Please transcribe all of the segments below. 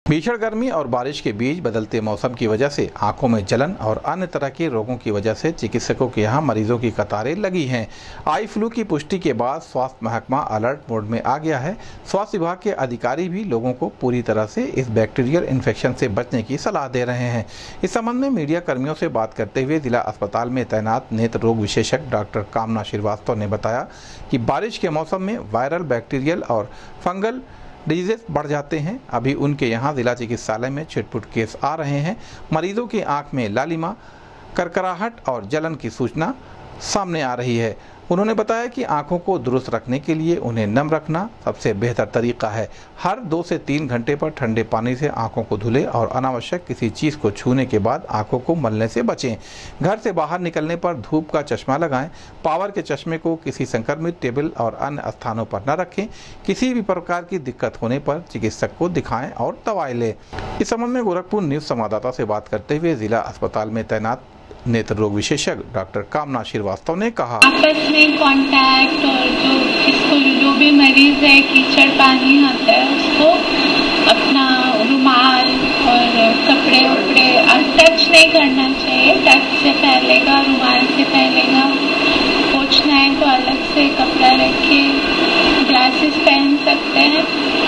भीषण गर्मी और बारिश के बीच बदलते मौसम की वजह से आंखों में जलन और अन्य तरह के रोगों की वजह से चिकित्सकों के यहां मरीजों की कतारें लगी हैं। आई फ्लू की पुष्टि के बाद स्वास्थ्य महकमा अलर्ट मोड में आ गया है। स्वास्थ्य विभाग के अधिकारी भी लोगों को पूरी तरह से इस बैक्टीरियल इन्फेक्शन से बचने की सलाह दे रहे हैं। इस संबंध में मीडिया कर्मियों से बात करते हुए जिला अस्पताल में तैनात नेत्र रोग विशेषज्ञ डॉक्टर कामना श्रीवास्तव ने बताया कि बारिश के मौसम में वायरल, बैक्टीरियल और फंगल डिजीज बढ़ जाते हैं। अभी उनके यहाँ जिला चिकित्सालय में छिटपुट केस आ रहे हैं। मरीजों की आंख में लालिमा, करकराहट और जलन की सूचना सामने आ रही है। उन्होंने बताया कि आंखों को दुरुस्त रखने के लिए उन्हें नम रखना सबसे बेहतर तरीका है। हर 2 से 3 घंटे पर ठंडे पानी से आंखों को धुलें और अनावश्यक किसी चीज़ को छूने के बाद आंखों को मलने से बचें। घर से बाहर निकलने पर धूप का चश्मा लगाएं। पावर के चश्मे को किसी संक्रमित टेबल और अन्य स्थानों पर न रखें। किसी भी प्रकार की दिक्कत होने पर चिकित्सक को दिखाएं और दवाई लें। इस संबंध में गोरखपुर न्यूज़ संवाददाता से बात करते हुए जिला अस्पताल में तैनात नेत्र रोग विशेषज्ञ डॉक्टर कामना श्रीवास्तव ने कहा, आपस में कांटेक्ट और जो भी मरीज है कीचड़ पानी आता है उसको अपना रुमाल और कपड़े टच नहीं करना चाहिए। टच से फैलेगा, रुमाल से फैलेगा। पोंछना है तो अलग से कपड़ा रख के ग्लासेस पहन सकते हैं।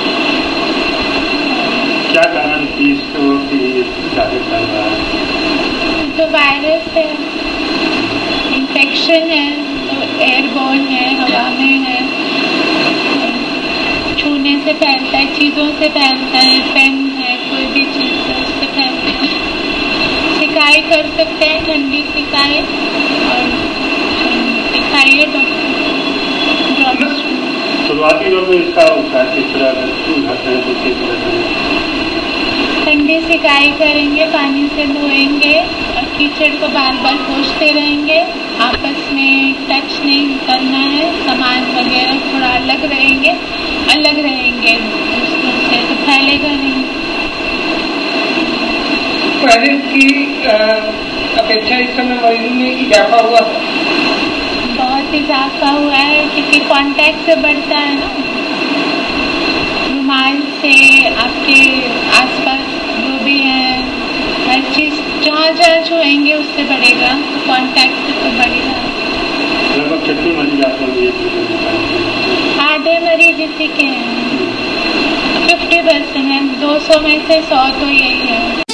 क्या कारण थी इसको कि ज़्यादा चल रहा है? तो वायरस है, इन्फेक्शन है, तो एयरबोर्न है, हवा में है, छूने से फैलता है, चीज़ों से फैलता है, पेन है, कोई भी चीज़ है उससे फैलता है। सिकाई कर सकते हैं, ठंडी सिकाई, और दिखाइए डॉक्टर। शुरुआती दौर में इसका उपचार किस तरह करते हैं? तो किस तरह ठंडी सिकाई करेंगे, पानी से धोएंगे और कीचड़ को बार बार पोंछते रहेंगे। आपस में टच नहीं करना है, सामान वगैरह थोड़ा अलग रहेंगे दूसरों से, तो फैलेगा नहीं। पहले की अपेक्षा इस समय मरीजों में इजाफा हुआ? बहुत इजाफा हुआ है क्योंकि कांटेक्ट से बढ़ता है ना। रुमाल से आपके आसपास जो भी है हर चीज़ जहाँ छुएंगे उससे बढ़ेगा, कांटेक्ट से तो बढ़ेगा। लगभग कितने मरीज आपको आधे मरीज इसी के हैं, 50% है, 200 में से 100 तो यही है।